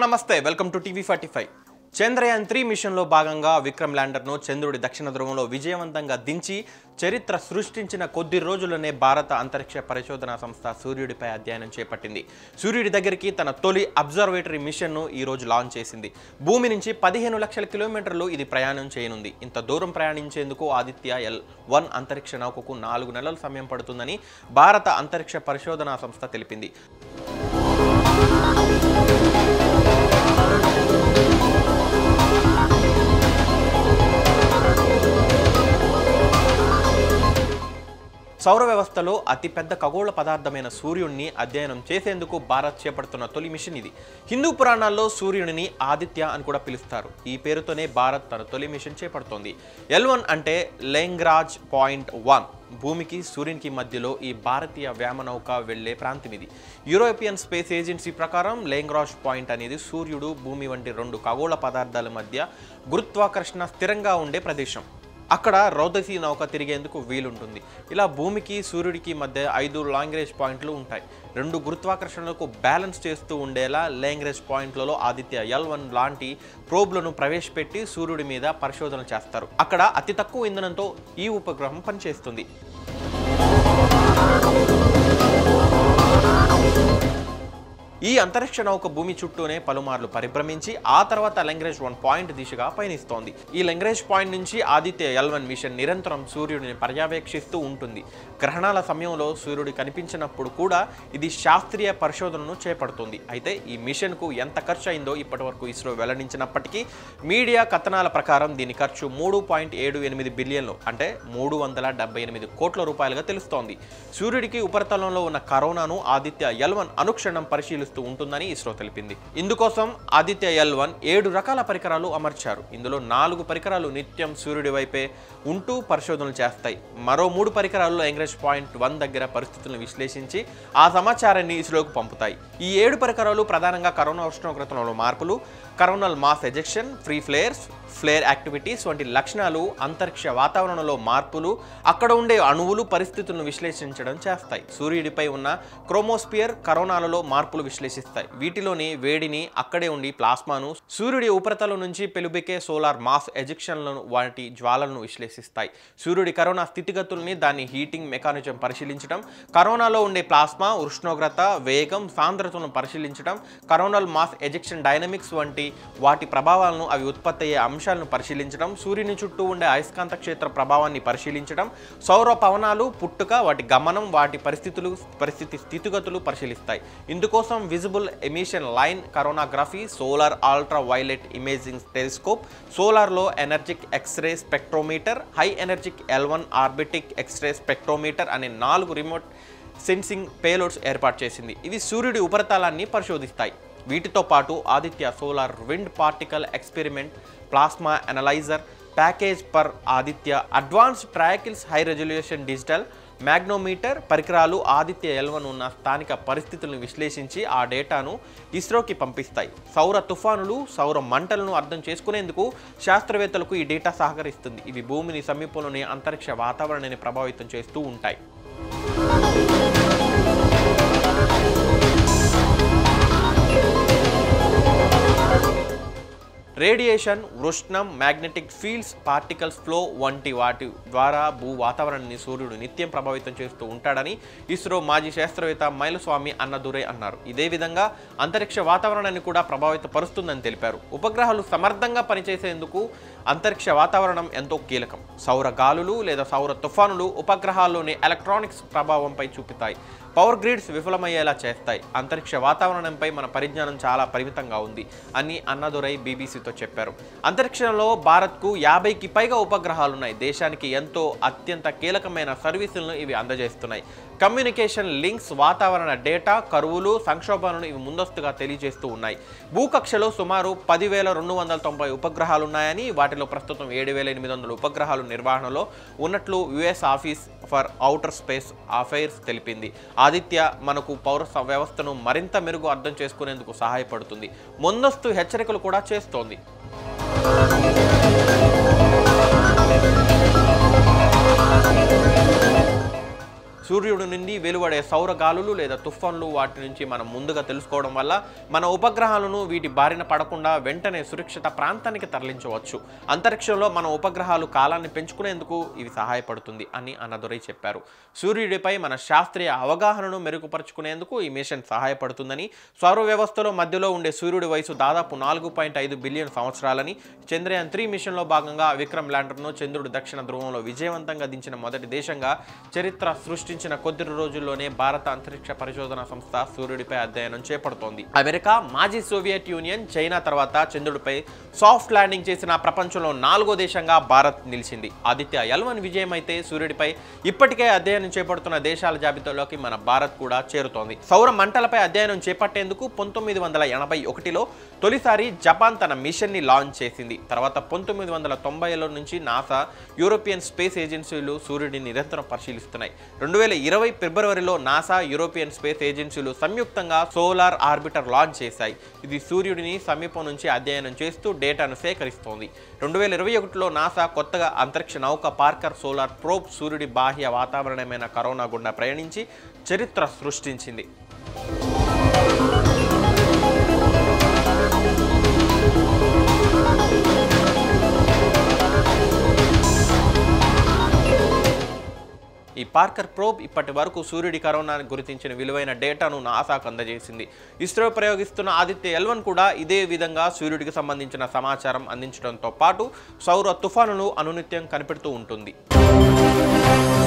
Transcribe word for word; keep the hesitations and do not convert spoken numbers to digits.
నమస్తే welcome to TV forty five. Chandrayaan three మిషన్లో భాగంగా విక్రమ్ ల్యాండర్ను చంద్రుడి దక్షిణ ధ్రువంలో విజయవంతంగా దించి చరిత్ర సృష్టించిన కొద్ది రోజుల్లోనే భారత అంతరిక్ష పరిశోధనా సంస్థ సూర్యుడిపై అధ్యయనం చేపట్టింది. సూర్యుడి దగ్గరికి తన తొలి అబ్జర్వేటరీ మిషన్ను ఈ రోజు లాంచ్ చేసింది. భూమి నుంచి పదిహేను లక్షల కిలోమీటర్లు ఇది ప్రయాణం చేయనుంది. ఇంత దూరం ప్రయాణించేందుకు ఆదిత్య ఎల్ వన్ అంతరిక్ష నౌకకు నాలుగు నెలల సమయం పడుతుందని భారత అంతరిక్ష పరిశోధనా సంస్థ తెలిపింది. సౌర వ్యవస్థలో అతిపెద్ద ఖగోళ పదార్థమైన సూర్యుడిని అధ్యయనం చేసేందుకు భారత్ చేపడుతున్న తొలి మిషన్ ఇది. హిందూ పురాణాల్లో సూర్యుడిని ఆదిత్య అని కూడా పిలుస్తారు. ఈ పేరుతోనే భారత్ తన తొలి మిషన్ చేపడుతోంది. ఎల్ వన్ అంటే లెంగ్రాజ్ పాయింట్ వన్. భూమికి సూర్యునికి మధ్యలో ఈ భారతీయ వ్యామనౌక వెళ్లే ప్రాంతం ఇది. యూరోపియన్ స్పేస్ ఏజెన్సీ ప్రకారం లెంగ్రాజ్ పాయింట్ అనేది సూర్యుడు, భూమి వంటి రెండు ఖగోళ పదార్థాల మధ్య గురుత్వాకర్షణ స్థిరంగా ఉండే ప్రదేశం. అక్కడ రౌదసీ నౌక తిరిగేందుకు వీలుంటుంది. ఇలా భూమికి సూర్యుడికి మధ్య ఐదు లాంగ్రేజ్ పాయింట్లు ఉంటాయి. రెండు గురుత్వాకర్షణలకు బ్యాలెన్స్ చేస్తూ ఉండేలా లాంగ్రేజ్ పాయింట్లలో ఆదిత్య ఎల్ వన్ లాంటి ప్రోబ్లను ప్రవేశపెట్టి సూర్యుడి మీద పరిశోధన చేస్తారు. అక్కడ అతి తక్కువ ఇంధనంతో ఈ ఉపగ్రహం పనిచేస్తుంది. ఈ అంతరిక్ష నౌక భూమి చుట్టూనే పలుమార్లు పరిభ్రమించి ఆ తర్వాత లాంగ్రేజ్ వన్ పాయింట్ దిశగా పయనిస్తోంది. ఈ లాంగ్రేజ్ పాయింట్ నుంచి ఆదిత్య ఎల్ వన్ మిషన్ నిరంతరం సూర్యుడిని పర్యవేక్షిస్తూ ఉంటుంది. గ్రహణాల సమయంలో సూర్యుడు కనిపించినప్పుడు కూడా ఇది శాస్త్రీయ పరిశోధనను చేపడుతుంది. అయితే ఈ మిషన్కు ఎంత ఖర్చు అయిందో ఇప్పటి వరకు ఇస్రో వెల్లడించినప్పటికీ మీడియా కథనాల ప్రకారం దీని ఖర్చు మూడు పాయింట్ ఏడు ఎనిమిది బిలియన్లు అంటే మూడు వందల డెబ్బై ఎనిమిది కోట్ల రూపాయలుగా తెలుస్తోంది. సూర్యుడికి ఉపరితలంలో ఉన్న కరోనాను ఆదిత్య ఎల్ వన్ అనుక్షణం పరిశీలిస్తూ ఉంటుందని ఇస్రో తెలిపింది. ఇందుకోసం ఆదిత్య ఎల్ వన్ ఏడు రకాల పరికరాలు అమర్చారు. ఇందులో నాలుగు పరికరాలు నిత్యం సూర్యుడి వైపే ఉంటూ పరిశోధనలు చేస్తాయి. మరో మూడు పరికరాలు లాంగ్రేజ్ పాయింట్ వన్ దగ్గర పరిస్థితులను విశ్లేషించి ఆ సమాచారాన్ని ఇస్రోకు పంపుతాయి. ఈ ఏడు పరికరాలు ప్రధానంగా కరోనా ఉష్ణోగ్రతలో మార్పులు, coronal mass ejection, free flares, flare activities వంటి లక్షణాలు, అంతరిక్ష వాతావరణంలో మార్పులు, అక్కడ ఉండే అణువులు పరిస్థితులను విశ్లేషించడం చేస్తాయి. సూర్యుడిపై ఉన్న క్రోమోస్పియర్ కరోనాలలో మార్పులు విశ్లేషిస్తాయి. వీటిలోని వేడిని, అక్కడే ఉండి ప్లాస్మాను, సూర్యుడి ఉపరితలం నుంచి పెలుబికే సోలార్ మాస్ ఎజెక్షన్లను వాటి జ్వాలలను విశ్లేషిస్తాయి. సూర్యుడి కరోనా స్థితిగతుల్ని, దాని హీటింగ్ మెకానిజం పరిశీలించడం, కరోనాలో ఉండే ప్లాస్మా ఉష్ణోగ్రత, వేగం, సాంద్రతను పరిశీలించడం, కరోనల్ మాస్ ఎజెక్షన్ డైనమిక్స్ వంటి వాటి ప్రభావాలను, అవి ఉత్పత్తి అయ్యే అంశాలను పరిశీలించడం, సూర్యుని చుట్టూ ఉండే అయస్కాంత క్షేత్ర ప్రభావాన్ని పరిశీలించడం, సౌర పవనాలు, పుట్టుక, వాటి గమనం, వాటి పరిస్థితులు పరిస్థితి స్థితిగతులు పరిశీలిస్తాయి. ఇందుకోసం visible emission line coronagraphy, solar ultra violet imaging telescope, సోలార్లో energetic X-ray spectrometer, high energetic L one orbiting X-ray spectrometer అనే నాలుగు రిమోట్ సెన్సింగ్ పేలోడ్స్ ఏర్పాటు చేసింది. ఇవి సూర్యుడి ఉపరితలాన్ని పరిశోధిస్తాయి. వీటితో పాటు Aditya solar wind particle experiment, plasma analyser, package per Aditya, advanced triaxial high resolution digital magnetometer పరికరాలు ఆదిత్య ఎల్ వన్ ఉన్న స్థానిక పరిస్థితులను విశ్లేషించి ఆ డేటాను ఇస్రోకి పంపిస్తాయి. సౌర తుఫానులు, సౌర మంటలను అర్థం చేసుకునేందుకు శాస్త్రవేత్తలకు ఈ డేటా సహకరిస్తుంది. ఇవి భూమిని సమీపంలోని అంతరిక్ష వాతావరణాన్ని ప్రభావితం చేస్తూ ఉంటాయి. రేడియేషన్, ఉష్ణం, మ్యాగ్నెటిక్ ఫీల్డ్స్, పార్టికల్స్ ఫ్లో వంటి వాటి ద్వారా భూ వాతావరణాన్ని సూర్యుడు నిత్యం ప్రభావితం చేస్తూ ఉంటాడని ఇస్రో మాజీ శాస్త్రవేత్త మైలస్వామి అన్నదురై అన్నారు. ఇదే విధంగా అంతరిక్ష వాతావరణాన్ని కూడా ప్రభావిత పరుస్తుందని తెలిపారు. ఉపగ్రహాలు సమర్థంగా పనిచేసేందుకు అంతరిక్ష వాతావరణం ఎంతో కీలకం. సౌర గాలులు లేదా సౌర తుఫానులు ఉపగ్రహాల్లోని ఎలక్ట్రానిక్స్ ప్రభావంపై చూపుతాయి. పవర్ గ్రిడ్స్ విఫలమయ్యేలా చేస్తాయి. అంతరిక్ష వాతావరణంపై మన పరిజ్ఞానం చాలా పరిమితంగా ఉంది అని అన్నదురై బీబీసీతో చెప్పారు. అంతరిక్షంలో భారత్కు యాభైకి పైగా ఉపగ్రహాలున్నాయి. దేశానికి ఎంతో అత్యంత కీలకమైన సర్వీసులను ఇవి అందజేస్తున్నాయి. కమ్యూనికేషన్ లింక్స్, వాతావరణ డేటా, కరువులు, సంక్షోభాలను ఇవి ముందస్తుగా తెలియజేస్తూ ఉన్నాయి. భూకక్షలో సుమారు పదివేల రెండు వందల తొంభై ఉపగ్రహాలున్నాయని, వాటిలో ప్రస్తుతం ఏడు వేల ఎనిమిది వందల ఉపగ్రహాలు నిర్వహణలో ఉన్నట్లు US office for outer space affairs తెలిపింది. ఆదిత్య మనకు పౌర వ్యవస్థను మరింత మెరుగు అర్థం చేసుకునేందుకు సహాయపడుతుంది. ముందస్తు హెచ్చరికలు కూడా చేస్తోంది. సూర్యుడి నుండి వెలువడే సౌర గాలులు లేదా తుఫాన్లు వాటి నుంచి మనం ముందుగా తెలుసుకోవడం వల్ల మన ఉపగ్రహాలను వీటి బారిన పడకుండా వెంటనే సురక్షిత ప్రాంతానికి తరలించవచ్చు. అంతరిక్షంలో మన ఉపగ్రహాలు కాలాన్ని పెంచుకునేందుకు ఇవి సహాయపడుతుంది అని అన్నదురై చెప్పారు. సూర్యుడిపై మన శాస్త్రీయ అవగాహనను మెరుగుపరుచుకునేందుకు ఈ మిషన్ సహాయపడుతుందని, సౌర వ్యవస్థలో మధ్యలో ఉండే సూర్యుడి వయసు దాదాపు నాలుగు పాయింట్ ఐదు బిలియన్ సంవత్సరాలని, చంద్రయాన్ త్రీ మిషన్లో భాగంగా విక్రమ్ ల్యాండర్ను చంద్రుడి దక్షిణ ధ్రువంలో విజయవంతంగా దించిన మొదటి దేశంగా చరిత్ర సృష్టించిన కొద్ది రోజుల్లోనే భారత అంతరిక్ష పరిశోధన సంస్థ సూర్యుడిపై అధ్యయనం చేపడుతోంది. అమెరికా, మాజీ సోవియట్ యూనియన్, చైనా తర్వాత చంద్రుడిపై సాఫ్ట్ ల్యాండింగ్ చేసిన ప్రపంచంలో నాలుగో దేశంగా భారత్ నిలిచింది. ఆదిత్య ఎల్ వన్ విజయం అయితే సూర్యుడిపై ఇప్పటికే అధ్యయనం చేపడుతున్న దేశాల జాబితాలోకి మన భారత్ కూడా చేరుతోంది. సౌర మంటలపై అధ్యయనం చేపట్టేందుకు పంతొమ్మిది వందల ఎనభై ఒకటిలో తొలిసారి జపాన్ తన మిషన్ ని లాంచ్ చేసింది. తర్వాత పంతొమ్మిది వందల తొంభైలో నుంచి నాసా, యూరోపియన్ స్పేస్ ఏజెన్సీలు సూర్యుడిని నిరంతరం పరిశీలిస్తున్నాయి. రెండు వేల ఇరవై ఫిబ్రవరిలో నాసా, యూరోపియన్ స్పేస్ ఏజెన్సీలు సంయుక్తంగా సోలార్ ఆర్బిటర్ లాంచ్ చేశాయి. ఇది సూర్యుడిని సమీపం నుంచి అధ్యయనం చేస్తూ డేటాను సేకరిస్తోంది. రెండు వేల ఇరవై ఒకటిలో నాసా కొత్తగా అంతరిక్ష నౌక పార్కర్ సోలార్ ప్రోబ్ సూర్యుడి బాహ్య వాతావరణమైన కరోనా గుండా ప్రయాణించి చరిత్ర సృష్టించింది. ఈ పార్కర్ ప్రోబ్ ఇప్పటి వరకు సూర్యుడి కరోనాను గుర్తించిన విలువైన డేటాను నాసాకు అందజేసింది. ఇస్రో ప్రయోగిస్తున్న ఆదిత్య ఎల్ వన్ కూడా ఇదే విధంగా సూర్యుడికి సంబంధించిన సమాచారం అందించడంతో పాటు సౌర తుఫానులు అనునిత్యం కనిపెడుతూ ఉంటుంది.